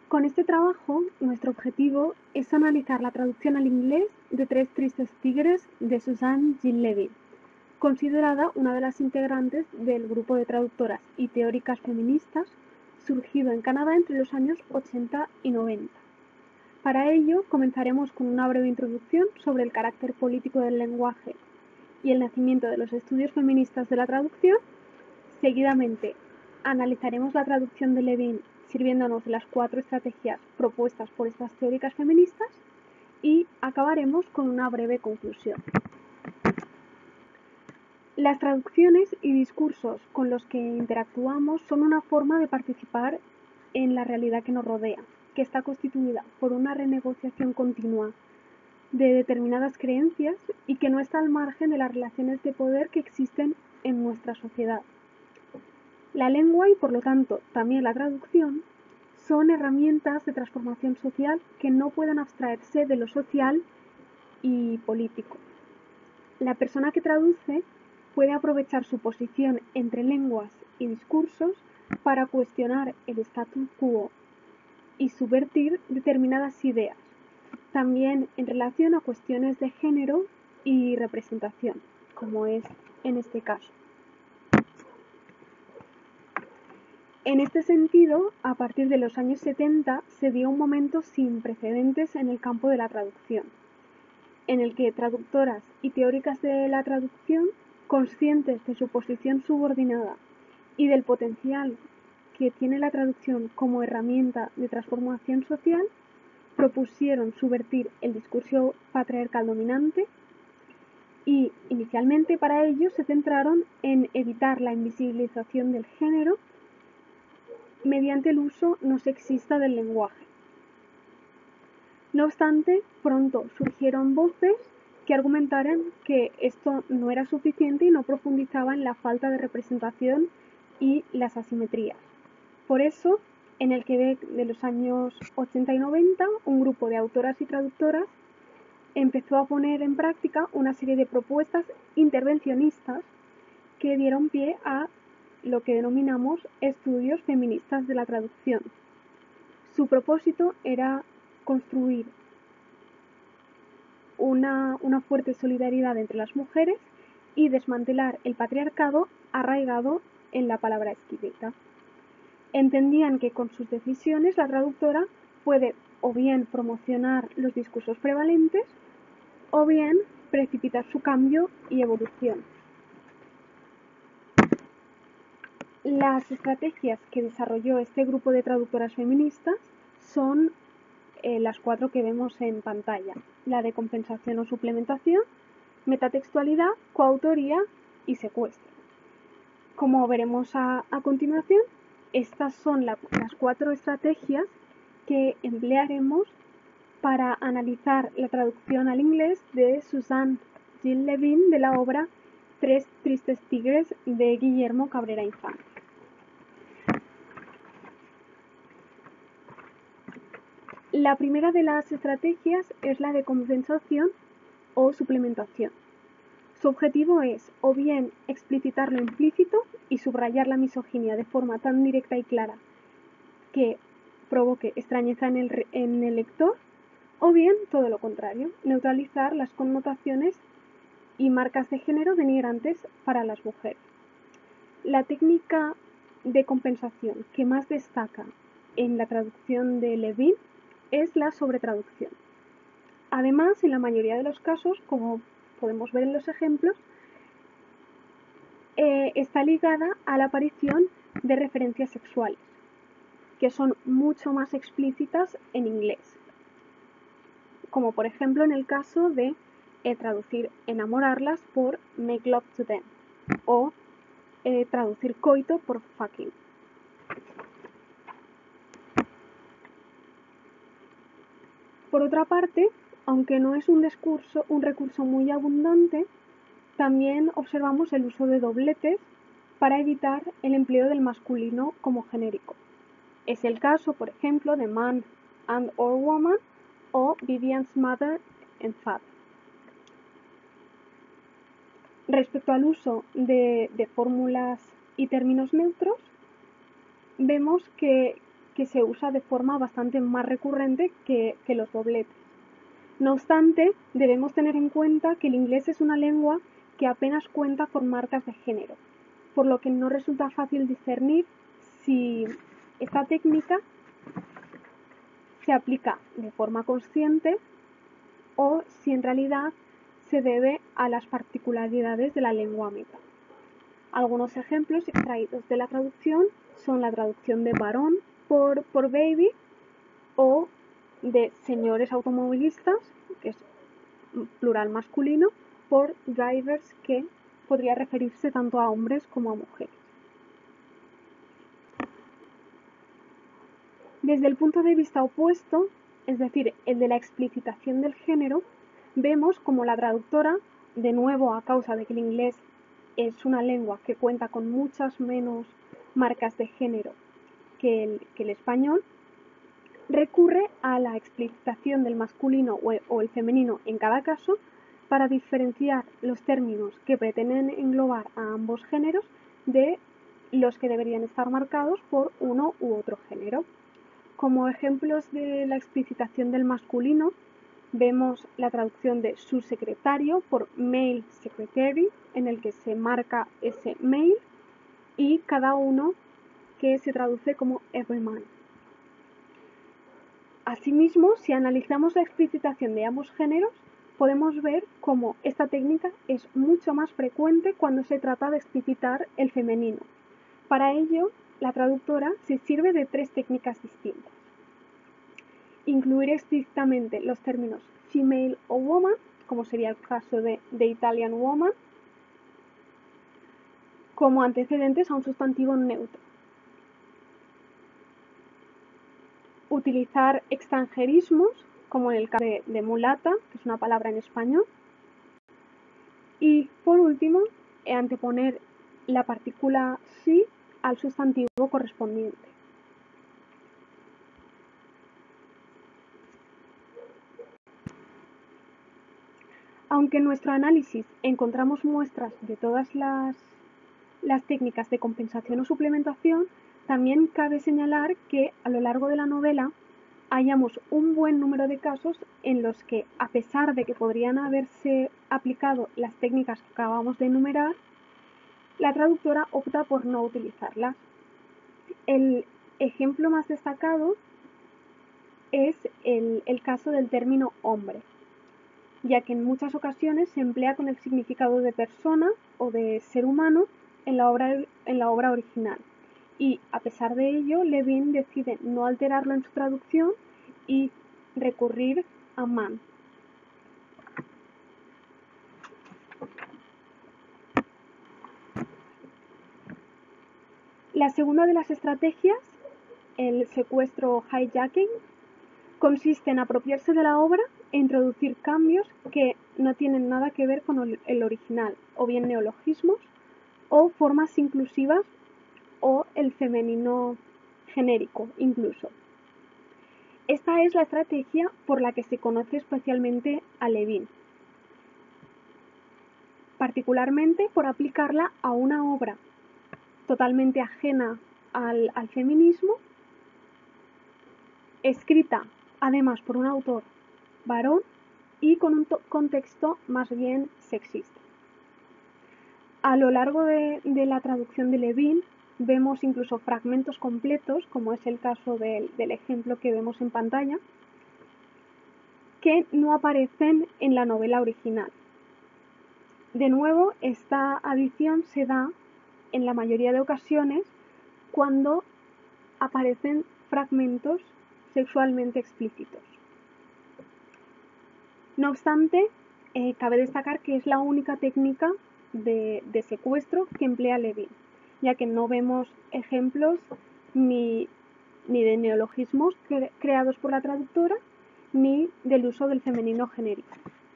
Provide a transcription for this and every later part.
Con este trabajo, nuestro objetivo es analizar la traducción al inglés de Tres tristes tigres de Suzanne Jean Levin, considerada una de las integrantes del grupo de traductoras y teóricas feministas surgido en Canadá entre los años 80 y 90. Para ello, comenzaremos con una breve introducción sobre el carácter político del lenguaje y el nacimiento de los estudios feministas de la traducción. Seguidamente, analizaremos la traducción de Levin sirviéndonos de las 4 estrategias propuestas por estas teóricas feministas y acabaremos con una breve conclusión. Las traducciones y discursos con los que interactuamos son una forma de participar en la realidad que nos rodea, que está constituida por una renegociación continua de determinadas creencias y que no está al margen de las relaciones de poder que existen en nuestra sociedad. La lengua y, por lo tanto, también la traducción son herramientas de transformación social que no pueden abstraerse de lo social y político. La persona que traduce puede aprovechar su posición entre lenguas y discursos para cuestionar el statu quo y subvertir determinadas ideas, también en relación a cuestiones de género y representación, como es en este caso. En este sentido, a partir de los años 70 se dio un momento sin precedentes en el campo de la traducción, en el que traductoras y teóricas de la traducción, conscientes de su posición subordinada y del potencial que tiene la traducción como herramienta de transformación social, propusieron subvertir el discurso patriarcal dominante y, inicialmente para ello, se centraron en evitar la invisibilización del género mediante el uso no sexista del lenguaje. No obstante, pronto surgieron voces que argumentaron que esto no era suficiente y no profundizaba en la falta de representación y las asimetrías. Por eso, en el Quebec de los años 80 y 90, un grupo de autoras y traductoras empezó a poner en práctica una serie de propuestas intervencionistas que dieron pie a lo que denominamos estudios feministas de la traducción. Su propósito era construir una fuerte solidaridad entre las mujeres y desmantelar el patriarcado arraigado en la palabra escrita. Entendían que con sus decisiones la traductora puede o bien promocionar los discursos prevalentes o bien precipitar su cambio y evolución. Las estrategias que desarrolló este grupo de traductoras feministas son las 4 que vemos en pantalla: la de compensación o suplementación, metatextualidad, coautoría y secuestro. Como veremos a continuación, estas son las 4 estrategias que emplearemos para analizar la traducción al inglés de Suzanne Jean Levin de la obra Tres tristes tigres de Guillermo Cabrera Infante. La primera de las estrategias es la de compensación o suplementación. Su objetivo es o bien explicitar lo implícito y subrayar la misoginia de forma tan directa y clara que provoque extrañeza en el lector, o bien todo lo contrario, neutralizar las connotaciones y marcas de género denigrantes para las mujeres. La técnica de compensación que más destaca en la traducción de Levin es la sobretraducción. Además, en la mayoría de los casos, como podemos ver en los ejemplos, está ligada a la aparición de referencias sexuales, que son mucho más explícitas en inglés, como por ejemplo en el caso de traducir enamorarlas por make love to them o traducir coito por fucking. Por otra parte, aunque no es un recurso muy abundante, también observamos el uso de dobletes para evitar el empleo del masculino como genérico. Es el caso, por ejemplo, de man and or woman o Vivian's mother and father. Respecto al uso de fórmulas y términos neutros, vemos que que se usa de forma bastante más recurrente que los dobletes. No obstante, debemos tener en cuenta que el inglés es una lengua que apenas cuenta con marcas de género, por lo que no resulta fácil discernir si esta técnica se aplica de forma consciente o si en realidad se debe a las particularidades de la lengua meta. Algunos ejemplos extraídos de la traducción son la traducción de varón por baby o de señores automovilistas, que es plural masculino, por drivers, que podría referirse tanto a hombres como a mujeres. Desde el punto de vista opuesto, es decir, el de la explicitación del género, vemos como la traductora, de nuevo a causa de que el inglés es una lengua que cuenta con muchas menos marcas de género que el español, recurre a la explicitación del masculino o el femenino en cada caso para diferenciar los términos que pretenden englobar a ambos géneros de los que deberían estar marcados por uno u otro género. Como ejemplos de la explicitación del masculino, vemos la traducción de su secretario por male secretary, en el que se marca ese male, y cada uno, que se traduce como every man. Asimismo, si analizamos la explicitación de ambos géneros, podemos ver cómo esta técnica es mucho más frecuente cuando se trata de explicitar el femenino. Para ello, la traductora se sirve de tres técnicas distintas. Incluir explícitamente los términos female o woman, como sería el caso de Italian woman, como antecedentes a un sustantivo neutro. Utilizar extranjerismos, como en el caso de mulata, que es una palabra en español. Y por último, anteponer la partícula she al sustantivo correspondiente. Aunque en nuestro análisis encontramos muestras de todas las técnicas de compensación o suplementación, también cabe señalar que a lo largo de la novela hallamos un buen número de casos en los que, a pesar de que podrían haberse aplicado las técnicas que acabamos de enumerar, la traductora opta por no utilizarlas. El ejemplo más destacado es el caso del término hombre, ya que en muchas ocasiones se emplea con el significado de persona o de ser humano en la obra original. Y a pesar de ello, Levin decide no alterarlo en su traducción y recurrir a man. La segunda de las estrategias, el secuestro o hijacking, consiste en apropiarse de la obra e introducir cambios que no tienen nada que ver con el original, o bien neologismos, o formas inclusivas, o el femenino genérico incluso. Esta es la estrategia por la que se conoce especialmente a Levin, particularmente por aplicarla a una obra totalmente ajena al feminismo, escrita además por un autor varón y con un contexto más bien sexista. A lo largo de la traducción de Levin vemos incluso fragmentos completos, como es el caso del ejemplo que vemos en pantalla, que no aparecen en la novela original. De nuevo, esta adición se da en la mayoría de ocasiones cuando aparecen fragmentos sexualmente explícitos. No obstante, cabe destacar que es la única técnica de secuestro que emplea Levin, ya que no vemos ejemplos ni de neologismos creados por la traductora, ni del uso del femenino genérico.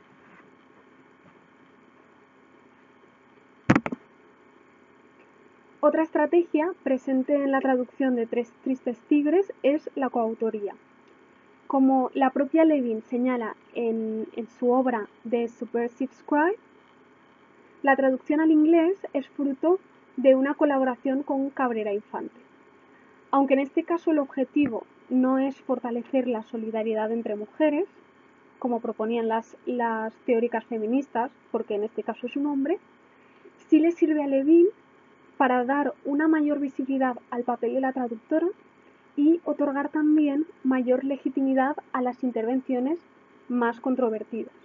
Otra estrategia presente en la traducción de Tres tristes tigres es la coautoría. Como la propia Levin señala en su obra The Subversive Scribe, la traducción al inglés es fruto de una colaboración con Cabrera Infante. Aunque en este caso el objetivo no es fortalecer la solidaridad entre mujeres, como proponían las teóricas feministas, porque en este caso es un hombre, sí le sirve a Levin para dar una mayor visibilidad al papel de la traductora y otorgar también mayor legitimidad a las intervenciones más controvertidas.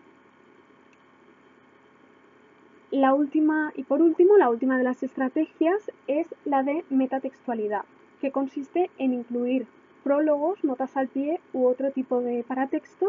Por último, la última de las estrategias es la de metatextualidad, que consiste en incluir prólogos, notas al pie u otro tipo de paratextos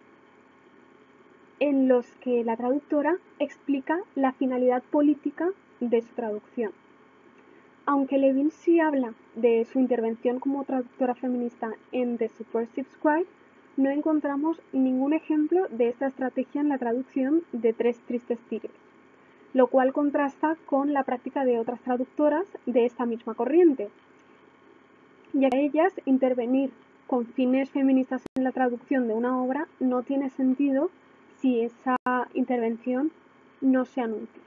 en los que la traductora explica la finalidad política de su traducción. Aunque Levin sí habla de su intervención como traductora feminista en The Subversive Scribe, no encontramos ningún ejemplo de esta estrategia en la traducción de Tres Tristes Tigres, lo cual contrasta con la práctica de otras traductoras de esta misma corriente, ya que a ellas intervenir con fines feministas en la traducción de una obra no tiene sentido si esa intervención no se anuncia.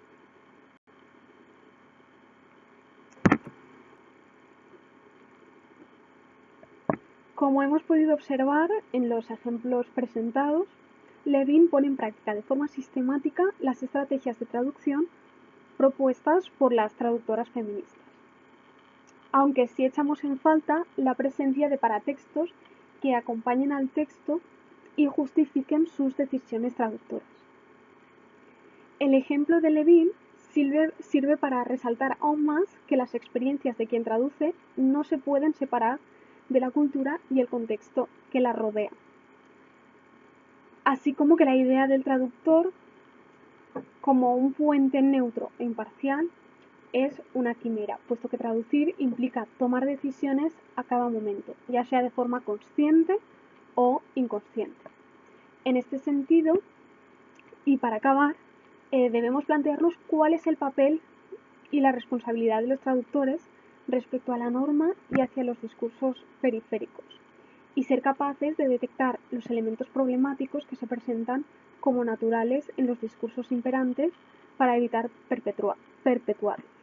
Como hemos podido observar en los ejemplos presentados, Levin pone en práctica de forma sistemática las estrategias de traducción propuestas por las traductoras feministas, aunque sí echamos en falta la presencia de paratextos que acompañen al texto y justifiquen sus decisiones traductoras. El ejemplo de Levin sirve para resaltar aún más que las experiencias de quien traduce no se pueden separar de la cultura y el contexto que la rodea, así como que la idea del traductor como un puente neutro e imparcial es una quimera, puesto que traducir implica tomar decisiones a cada momento, ya sea de forma consciente o inconsciente. En este sentido, y para acabar, debemos plantearnos cuál es el papel y la responsabilidad de los traductores respecto a la norma y hacia los discursos periféricos, y ser capaces de detectar los elementos problemáticos que se presentan como naturales en los discursos imperantes para evitar perpetuarlos.